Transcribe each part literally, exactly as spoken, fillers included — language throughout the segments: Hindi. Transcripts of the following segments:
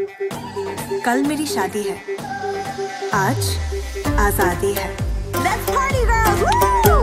कल मेरी शादी है, आज आजादी है। Let's party girls! Woo!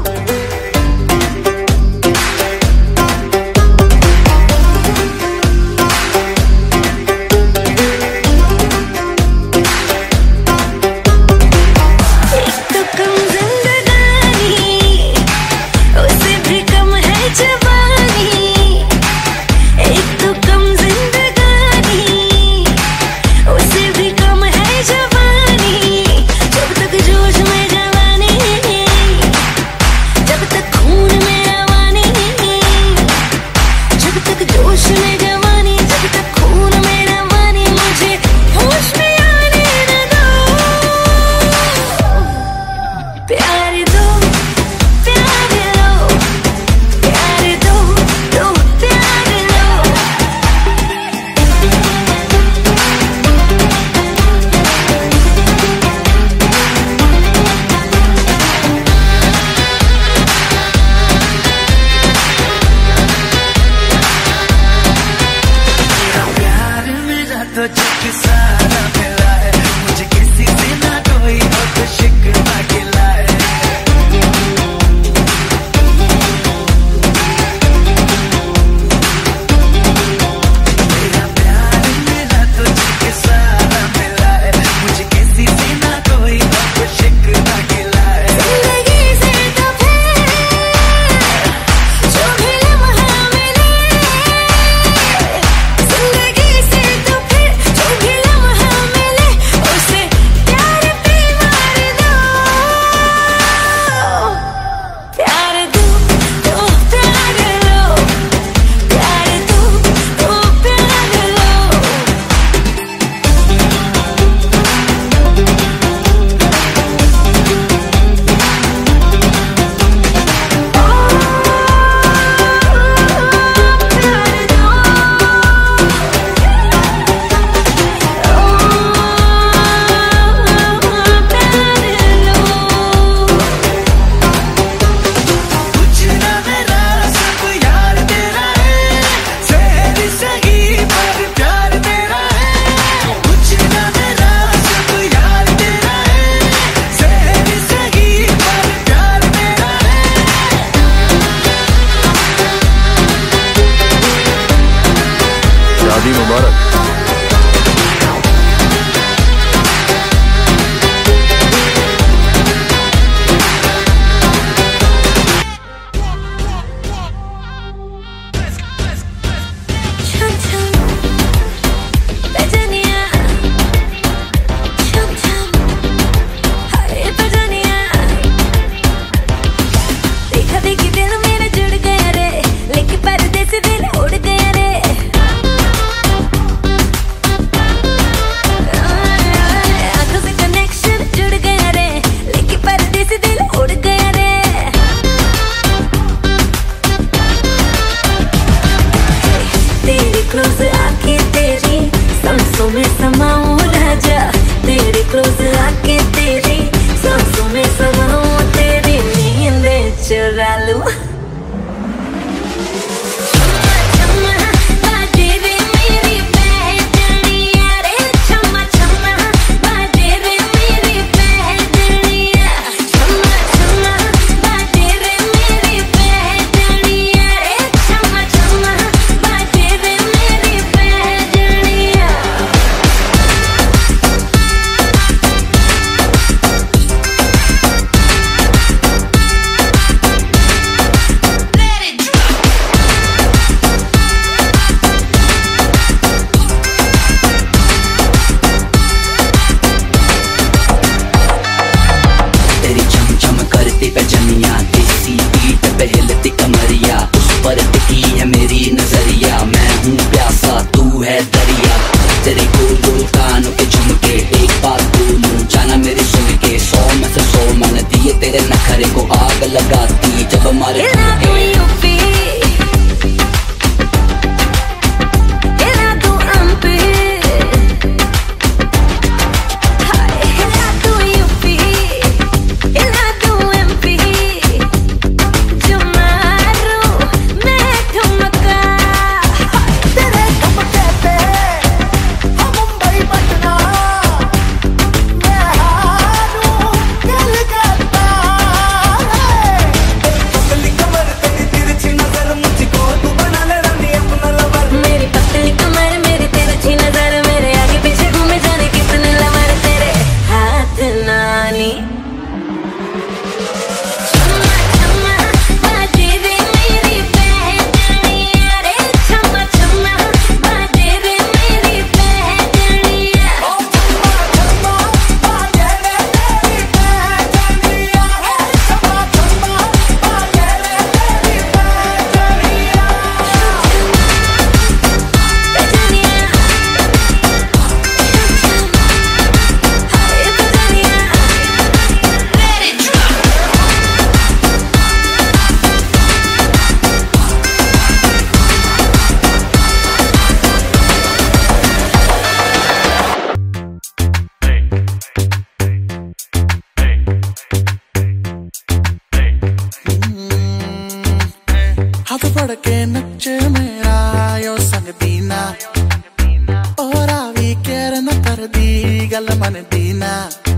कर दी गल मन दी ना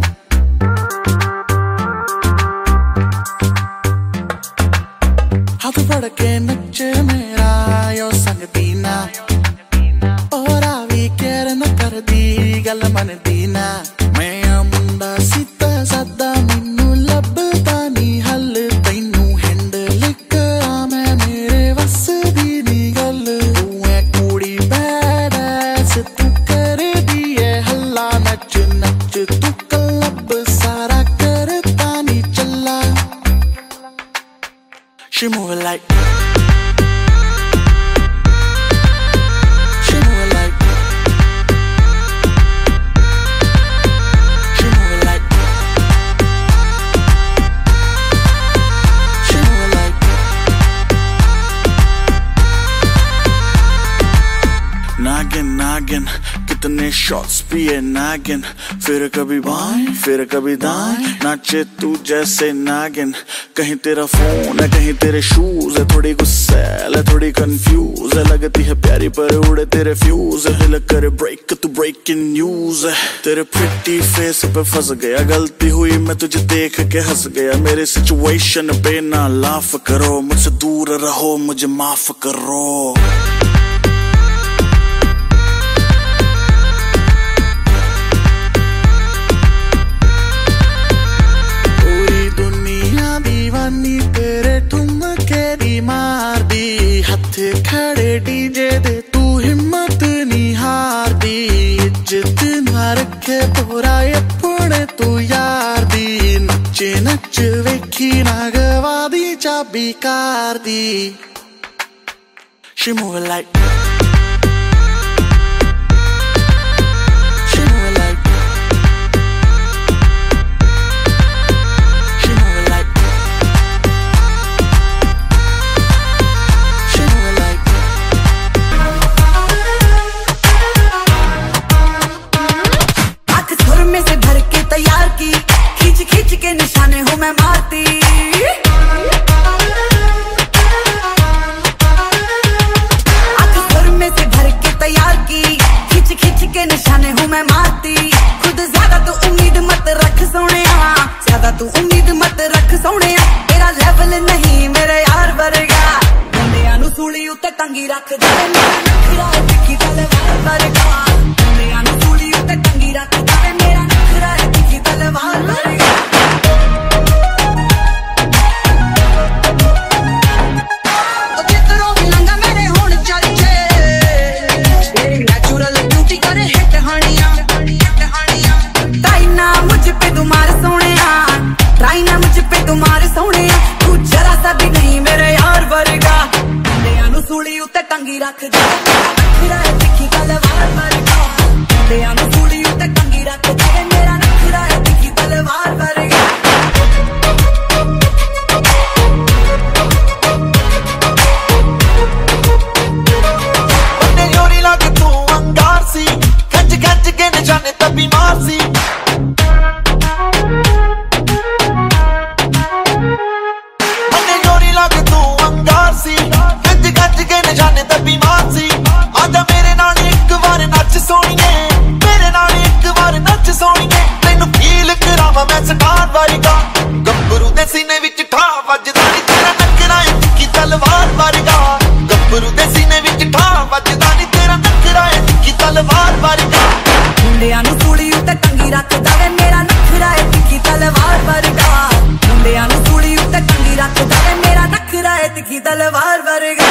हाथ फड़ के नच मेरा यो संग दी ना और आवी केर न कर दी गल मन दी ना मैं आ मुंडा सीता सादा मैनू लभदा नी हल तैनू हैंडल करा मैं मेरे वस दी नी गल तू है कुड़ी बैड ऐस तू कर दी है हल्ला नच नच तू क्लब सारा करता नी चला She moving like She moving like She moving like She moving like नागिन नागिन कितने शॉट्स पिए नागिन फिर कभी बाएं फिर कभी दाएं नाचे तू जैसे नागिन कहीं तेरा फोन है कहीं तेरे शूज है थोड़ी गुस्सैल है थोड़ी कंफ्यूज है लगती है प्यारी पर उड़े तेरे फ्यूज है दिल करे ब्रेक तू ब्रेकिंग न्यूज है तेरे प्रिटी फेस पे फंस गया गलती हुई मैं तुझे देख के हंस गया मेरे सिचुएशन पे ना लाफ करो मुझसे दूर रहो मुझे माफ करो दीवानी तेरे ठुमके दी मार दी हथ खड़े डीजे दे तू हिम्मत नहीं हार दी इज्जत ना रखे तोरा अपने तू यार दी नचे नच वेखी ना गवा दी चाबी कार दी She moving like तैयार की खींच खींच के निशाने हूँ मैं मारती आँख सुर में से भर के तैयार की खींच खींच के निशाने हूँ मैं मारती खुद ज्यादा तू उम्मीद मत रख सोनिया ज्यादा तू उम्मीद मत रख सोनिया तेरा लेवल नहीं मेरे यार वर्गा मुंडियां नू सूली उत्ते टंगी रख दे मेरा नखरा दिखी तलवार वर्गा मुंडियां नू सूली उत्ते टंगी रख दे मेरा नखरा दिखी तलवार वर्गा ओ जितरों भी लंगा मेरे होण चर्चे तेरी नेचुरल ब्यूटी करे हिट हानियां हिट हानियां ट्राई ना मुझ पे तुम्हारे सोनिया ट्राई ना मुझ पे तुम्हारे सोनिया तू जरा सा भी नहीं मेरे यार वर्गा मुंडियां नू सूली उत्ते टंगी रख दे नखरा दिखी तलवार वर्गा मुंडियां नू सूली उत्ते टंगी रख दे मेरा नखरा दिखी तलवार वर्गा बन्ने योरी लागे तू अंगार सी खंच खंच के निशाने तभी मार सी बन्ने योरी लागे तू अंगार सी खंच खंच के निशाने तभी मार सी आजा मेरे नाल एक बार नच सोनिए मेरे नाल एक बार नच सोनिए तैनू फील करावां मैं स्टार वर्गा गब्बरू दे सीने विच ठा वजदा नी तेरा नखरा दिखी तलवार वर्गा गब्बरू दे सीने विच ठा वजदा नी तेरा नखरा दिखी तलवार वर्गा मुंडियां नू सूली उत्ते टंगी रख दे मेरा नखरा दिखी तलवार वर्गा मुंडियां नू सूली उत्ते टंगी रख दे मेरा नखरा दिखी तलवार वर्गा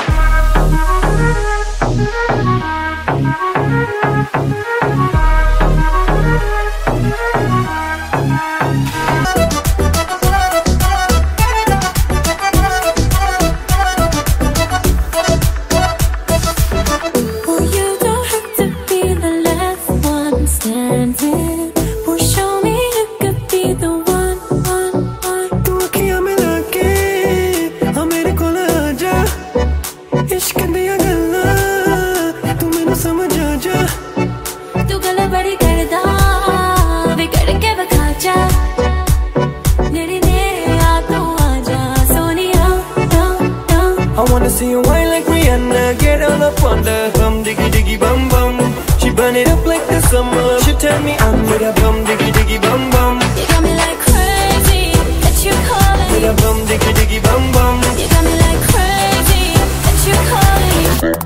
See you wine like Rihanna, get on up on the hum, diggy diggy bum bum. She burn it up like the summer. She tell me I'm with a bum diggy diggy bum bum. You got me like crazy that you calling. With a bum diggy diggy bum bum. You got me like crazy that you calling.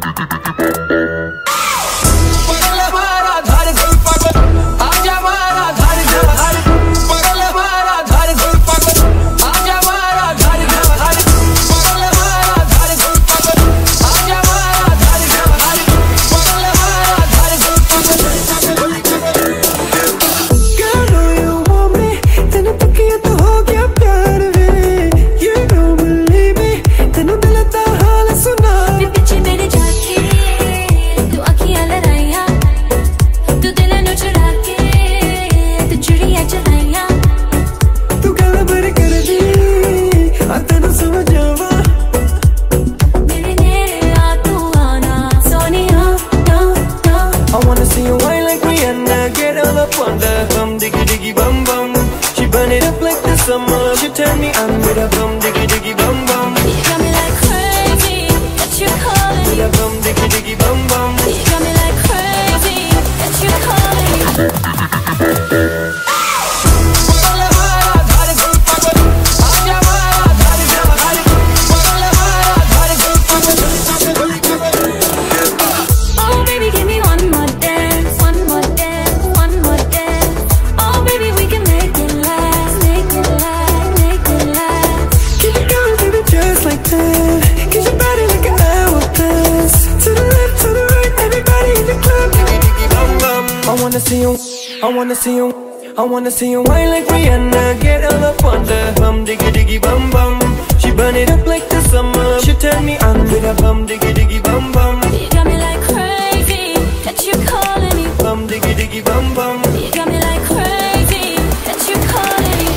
पगल हमारा धार गुल पागल, आजा हमारा धार धार धार. पगल हमारा धार गुल पागल, आजा हमारा धार धार धार. पगल हमारा धार गुल पागल, आजा हमारा धार धार धार. पगल हमारा धार गुल पागल. Girl, know you want me, तेनू तकिया तो हो गया प्यार वे. You don't believe me, तेनू दिल दा हाल सुना. पिछे मेरे जाके तू अखियां लड़ाइयां, तू दिल नू चुरा के तू चुड़ियां चलाइयां. तू गल भर कर दी आ तेनू समझावा. मेरे नेड़े आ तू आना सोनिया ना ना. I wanna see you whine like Rihanna, get all up on the bum diggy diggy bum bum. She burn it up like the summer. She tell me I'm with a bum diggy diggy bum bum. You got me like crazy that you calling. With a bum diggy diggy bum bum. You got me like crazy that you calling. पगल हमारा धार गुल पागल, आजा हमारा धार धार धार. पगल हमारा धार गुल पागल. Oh baby, give me one more dance, one more dance, one more dance. Oh baby, we can make it last, make it last, make it last. Keep it going, baby, just like that. Get your body like an hourglass. To the left, to the right, everybody in the club. Diggy diggy bum bum. I wanna see you, I wanna see you, I wanna see you whine like Rihanna. Get all up on the bum diggy diggy bum bum. She burn it up like the summer. She tell me I'm with a bum diggy diggy bum bum. You got me like crazy that you calling me. Bum diggy diggy bum bum. You got me like crazy that you calling me.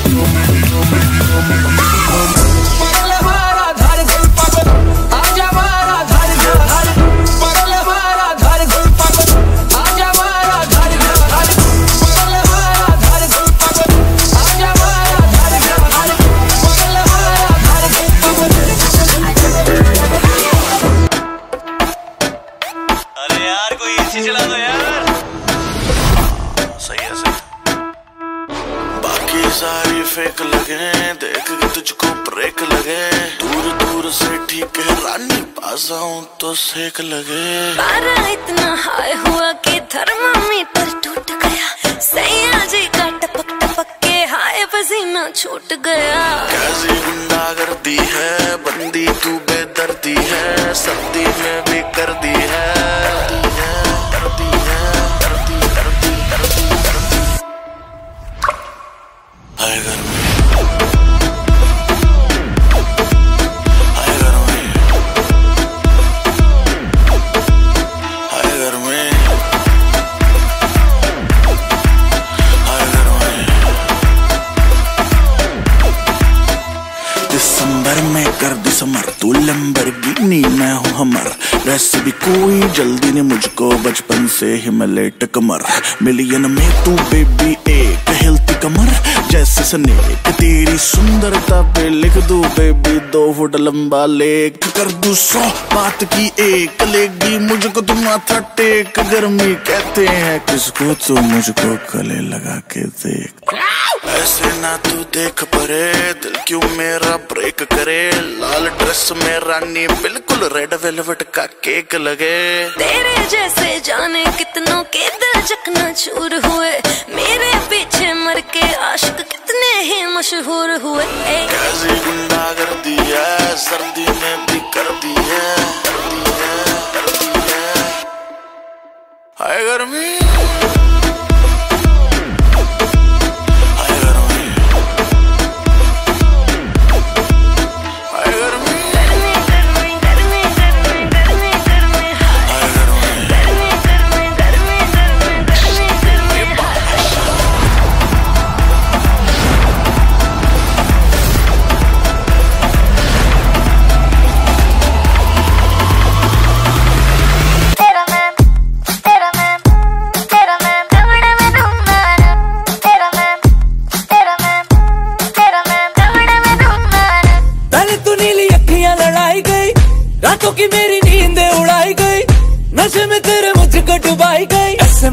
पगल हमारा धार गुल पागल, आजा हमारा धार धार धार. पगल हमारा धार गुल पागल, आजा हमारा धार धार धार. पगल हमारा धार गुल पागल, आजा हमारा धार धार धार. पगल हमारा धार गुल पागल. अरे यार कोई एसी चला दो यार. सही है सही. बाकी सारी फेक लगे, देख के तुझको ब्रेक लगे. दूर दूर से ठीक है रानी, पास आऊं तो सेक लगे. पारा इतना हाई हुआ कि थर्मामीटर टूट गया. सैया जी का टपक टपक के हाय पसीना छूट गया. कैसी गुंडागर्दी है, बंदी तू बेदर्दी है. सर्दी में भी कर दी है, कर दी है, कर दी, कर दी, कर दी, कर दी. हाय घर में, हाय घर में, हाय घर में, हाय घर में. दिसंबर में कर दिसंबर, तू लैम्बोर्गिनी मैं हूँ हमर. वैसे भी कोई जल्दी ने मुझको, बचपन से ही मैं लेट कमर. मिलियन में तू बेबी एक हिलती कमर जैसे स्नेक. तेरी सुंदरता पे लिख दूं बेबी दो फुट लंबा लेख. कर दूं सौ बात की एक, लेगी मुझको तुम माथा टेक. गर्मी कहते हैं किसको, तो मुझको गले लगा के देख. ऐसे ना तू देख परे, दिल क्यों मेरा ब्रेक करे. लाल ड्रेस में रानी बिल्कुल रेड वेलवेट का केक लगे. तेरे जैसे जाने कितनों के दिल चकना चूर हुए. मेरे पीछे मर के आशिक कितने ही मशहूर हुए. कैसी गुंडागर्दी है, सर्दी में भी कर दी है, कर दी है, कर दी है. हाय गर्मी,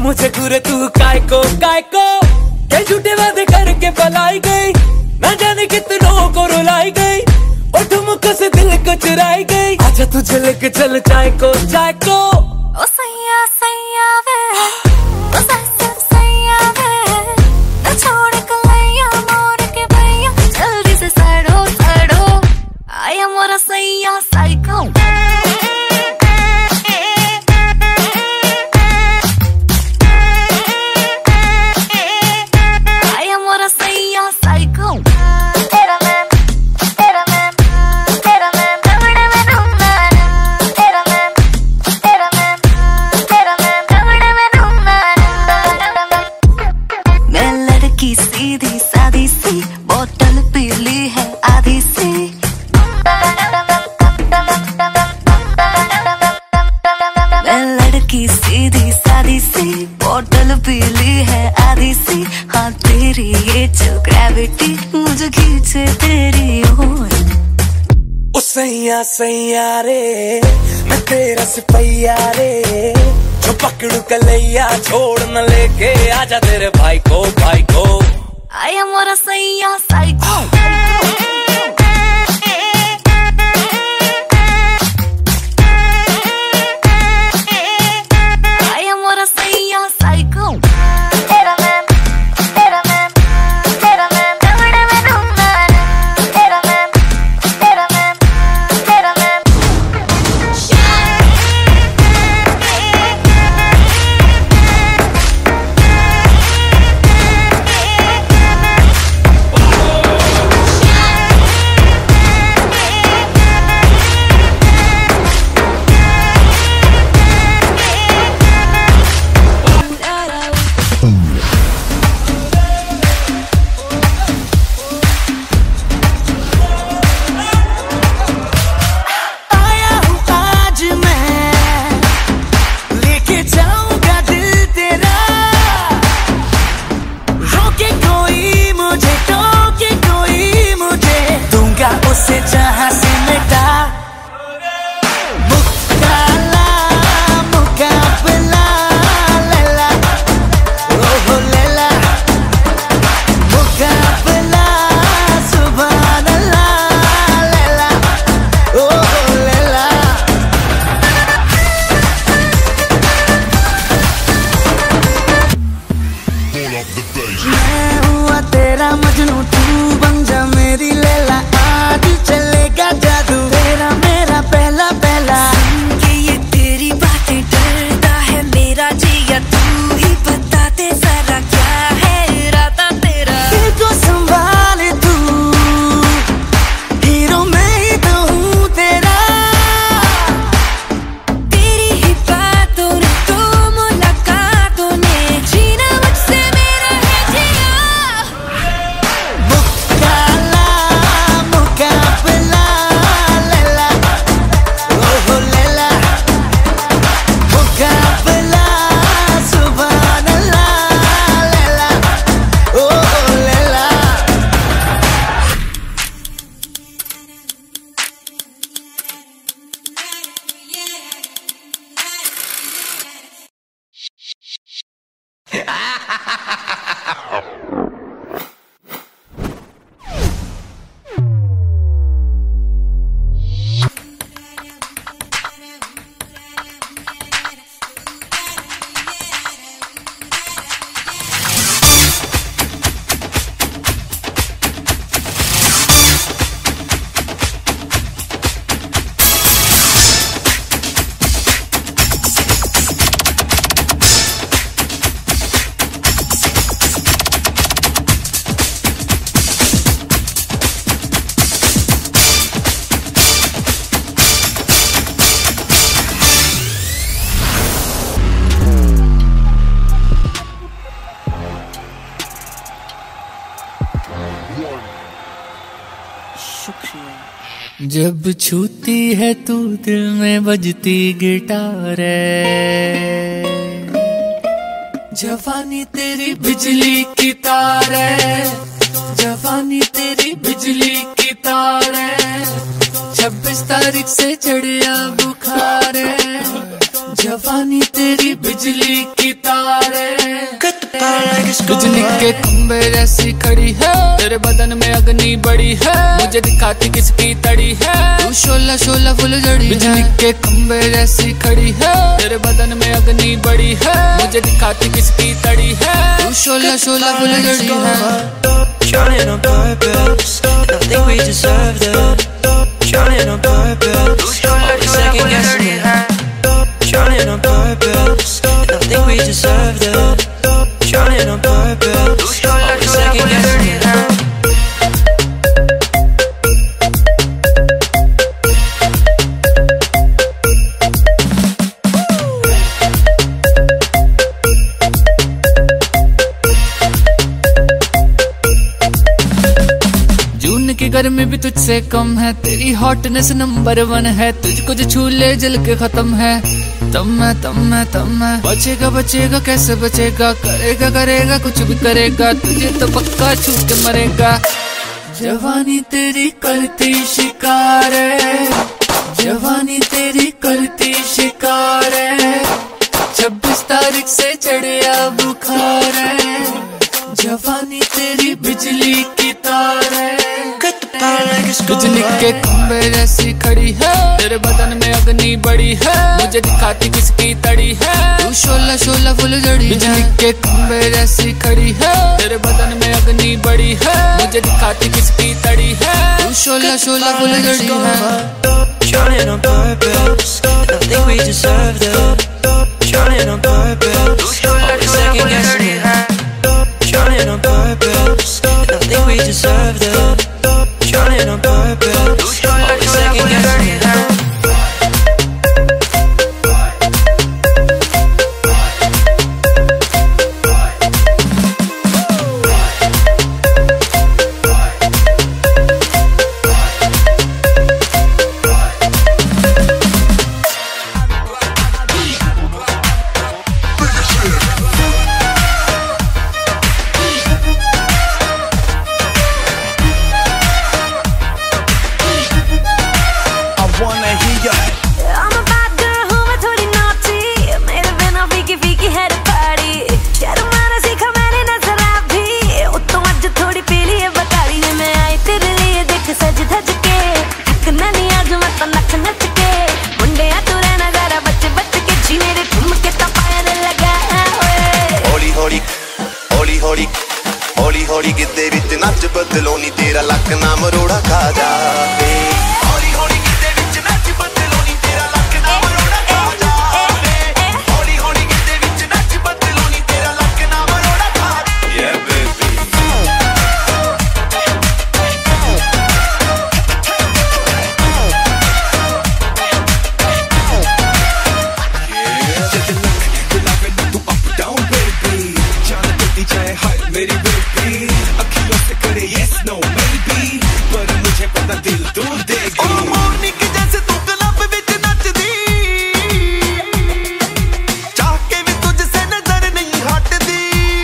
मुझे घूरे तू काय को काय को, क्या झूठे वादे करके पलाई गई, ना जाने कितनों को रुलाई गई, और ठुमकों से दिल को चुराई गई। आजा तुझे लेके चल चाय को चाय को। ओ सैया सैया वे, ओ सैया सैया वे, न छोड़ कलैया मोड़ के भैया, जल्दी से सड़ो सड़ो, आया मोरा सैया साइको। सीधी सादी सी बोतल पीली है आधी सी, मैं लड़की सीधी सादी सी बोतल पीली है आधी सी। हाँ तेरी ये जो ग्रेविटी मुझे खींचे तेरी ओर। ओ सैया सैया रे मैं तेरा सिपैया रे, जो पकड़ू कलैया छोड़ न लेके आजा तेरे भाई को भाई को। आया मोरा सैया साइको। आया मोरा सैया साइको। तेरा मैन तेरा मैन तेरा मैन दौड़े में डूबना ना, तेरा मैन तेरा मैन तेरा मैन। से जहाँ से मिटा मुकाला मुकाबला लैला, ओहो लैला मुकाबला सुभान अल्लाह लैला, ओहो लैला। मैं हुआ तेरा मजनू, तू बन जा मेरी लैला, चलेगा जादू तेरा मेरा पहला पहला। कि ये तेरी बातें डरता है मेरा जिया, तू ही बता दे जरा क्या है इरादा तेरा। दिल को संभाले तू, हीरो मैं ही तो हूँ तेरा। तेरी ही बातों ने तो मुलाकातों ने जीना मुझसे मेरा है जिया। मुकाला मुकाबला लैला, ओहो लैला मुकाबला सुभान अल्लाह लैला, ओहो लैला। जब छूती है तू दिल में बजती गिटार है, जवानी तेरी बिजली की तार है, जवानी तेरी बिजली की तार है। छब्बीस तारीख से चढ़िया बुखार है, जवानी तेरी बिजली की तार है। बिजली के खंबे जैसी खड़ी है, तेरे बदन में अग्नि बड़ी है, मुझे दिखाती किसकी तड़ी है, तू शोला शोला फुलझड़ी। बिजली के खंबे जैसी खड़ी है, तेरे बदन में अग्नि बड़ी है, मुझे दिखाती किसकी तड़ी है, तू शोला शोला फुलझड़ी है। Trying on purpose, I think we deserve that. Trying on purpose, always second guessing it. Trying on purpose, I think we deserve that. Trying on purpose, always second guessing it. की गर्मी भी तुझसे कम है, तेरी हॉटनेस नंबर वन है, तुझको जो छू ले जल के खत्म है, तम मैं तम मैं तम मैं। बचेगा बचेगा कैसे बचेगा, करेगा करेगा कुछ भी करेगा, तुझे तो पक्का छू के मरेगा। जवानी तेरी करती शिकार है, जवानी तेरी करती शिकार है, छब्बीस तारीख से चढ़िया बुखार है, जवानी तेरी बिजली की तार है। बिजली के खंबे जैसी खड़ी है, तेरे बदन में अग्नि बड़ी है, मुझे दिखाती किसकी तड़ी है, तू शोला शोला फुलझड़ी। बिजली के खंबे जैसी खड़ी है, तेरे बदन में अग्नि बड़ी है, मुझे दिखाती किसकी तड़ी है, तू शोला शोला फुलझड़ी है। Trying on purpose, I think we deserve that. Trying on purpose, always second guessing it. Trying on purpose, I think we deserve that. Trying on purpose, always second guessing it. हौली हौली गिद्दे विच नच बदलो नी तेरा लक ना मरोड़ा खा जावे। हौली हौली गिद्दे विच नच बदलो नी तेरा लक ना मरोड़ा खा जावे। हौली हौली गिद्दे विच नच बदलो नी तेरा लक ना मरोड़ा खा जावे। Yeah baby। गुलाबे ना तू अप डाउन बेबी, जान देती चाहे हाय मेरी बेबी, अखियों से करे yes no maybe, पर मुझे पता दिल दूर देगी। ओ मॉर्निंग जैसे तू क्लब विच नचदी, चाह के भी तुझसे नजर नहीं हटदी।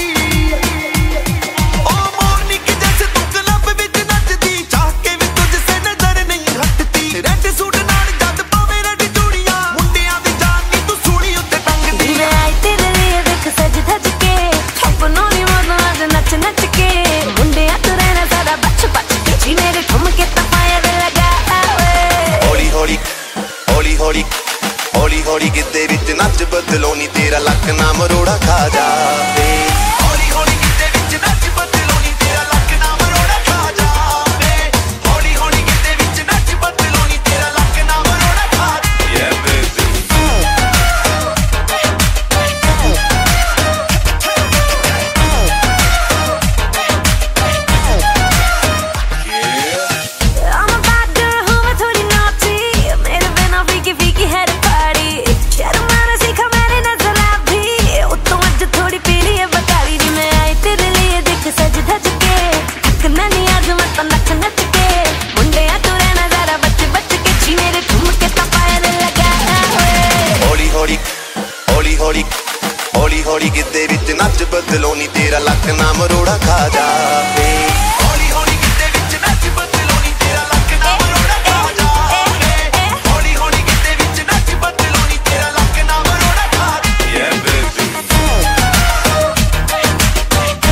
ओ मॉर्निंग जैसे तू क्लब विच नचदी, चाह के भी तुझसे नजर नहीं हटदी। रेड सूट नाल जद पावे रेड चूड़ियां, मुंडियां दी जान नी तू सूड़ी उत्ते टंगदी। मैं आई तेरे लिए देख सज धज के, अपनों नी मौज आज नच नच के, मुंडिया तू रहना सारा बच बच के, जी मेरे ठुमके ता फायर लगा ओए। हौली हौली हौली हौली हौली हौली गिद्दे विच नच बदलो नी तेरा लक ना मरोड़ा खा जावे। हौली हौली गिद्दे विच नच बदलो नी तेरा लक ना मरोड़ा खा जावे। हौली हौली गिद्दे विच नच बदलो नी तेरा लक ना मरोड़ा खा जावे। Yeah baby। I'm a bad girl हूँ मैं थोड़ी naughty, मेरे बिना फीकी फीकी है party, शर्माना सीखा मैंने नजर अभी, उत्तों आज थोड़ी पीली है बतारी नी। मैं आई तेरे लिए देख सज धज के, थकना नहीं आज मत नच नच के, मुंडिया तू रहना जरा बच बच के, जी मेरे ठुमके ता फायर लगा ओए। हौली हौली हौली हौली हौली हौली गिद्दे विच नच बदलो नी तेरा लक ना मरोड़ा खा जावे। हौली हौली गिद्दे विच नच बदलो नी तेरा लक ना मरोड़ा खा जावे। हौली हौली गिद्दे विच नच बदलो नी तेरा लक ना मरोड़ा खा जावे। Yeah baby।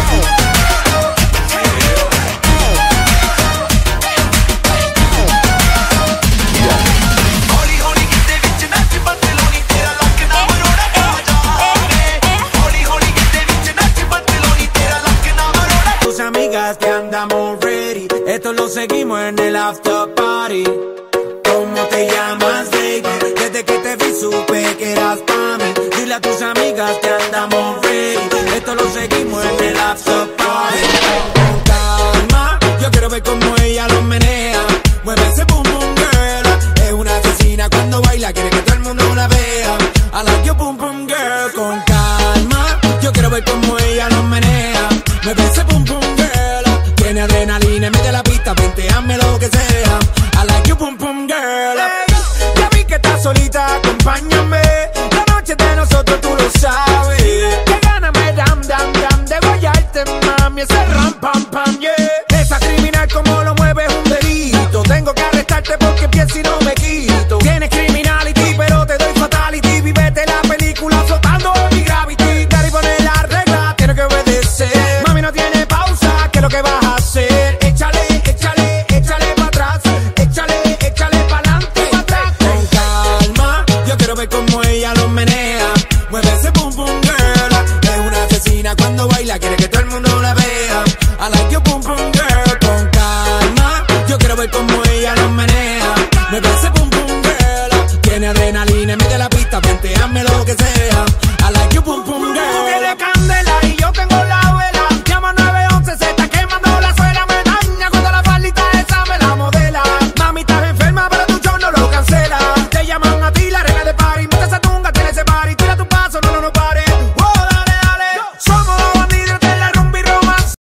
Esto lo seguimos en el after party. ¿Cómo te llamas, baby? Desde que te vi supe que eras pa' mí. Dile a tus amigas que andamos ready. Esto lo seguimos en el after party. Con calma, yo quiero ver cómo ella lo menea. Mueve ese boom boom girl. Es una asesina cuando baila, quiere que todo el mundo la vea. I like your boom boom girl. Con calma, yo quiero ver cómo ella lo menea. Mueve ese boom boom girl. Tiene adrenalina en medio de la pista, venteame lo que sea. I like you boom boom girl. Hey, ya vi que estás solita, acompáñame. La noche de nosotros tú lo sabes. Que gana me dam dam dam de guayarte, mami. Ese ram pam pam, yeah. Esa criminal como lo mueve es un delito. Tengo que arrestarte porque pienso y no me quito. Tienes criminality pero te doy fatality. Vivete la película flotando en mi gravity. Daddy pone la regla, tienes que obedecer. Mami no tiene pausa, ¿qué es lo que vas a hacer? Échale, échale, échale pa' atrás. Échale, échale pa'lante y pa' atrás. Con calma, yo quiero ver cómo ella lo menea. Mueve ese boom boom girl. Es una asesina cuando baila, quiere que todo el mundo la vea. I like your boom boom girl. Con calma, yo quiero ver cómo ella lo menea. Mueve ese boom boom girl. Tiene adrenalina en medio de la pista, venteame lo que sea. I like your boom boom girl. Tú tienes candela y yo tengo la vela. Llama nueve once, se está quemando la suela. Me daña cuando la faldita esa me la modela. Mami, estás enferma, pero tu show no lo cancela. Te llaman a ti, la reina de party. Mete esa tunga, tiene ese party. Tira tu paso, no, no, no pare.